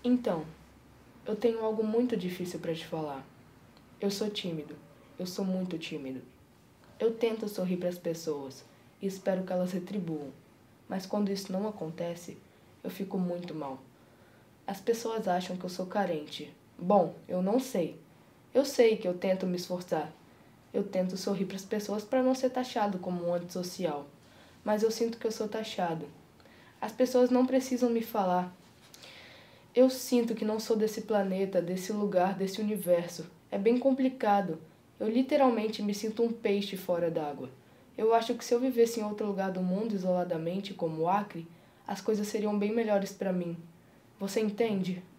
Então, eu tenho algo muito difícil para te falar. Eu sou tímido. Eu sou muito tímido. Eu tento sorrir para as pessoas e espero que elas retribuam. Mas quando isso não acontece, eu fico muito mal. As pessoas acham que eu sou carente. Bom, eu não sei. Eu sei que eu tento me esforçar. Eu tento sorrir para as pessoas para não ser taxado como um antissocial. Mas eu sinto que eu sou taxado. As pessoas não precisam me falar. Eu sinto que não sou desse planeta, desse lugar, desse universo. É bem complicado. Eu literalmente me sinto um peixe fora d'água. Eu acho que se eu vivesse em outro lugar do mundo isoladamente, como o Acre, as coisas seriam bem melhores para mim. Você entende?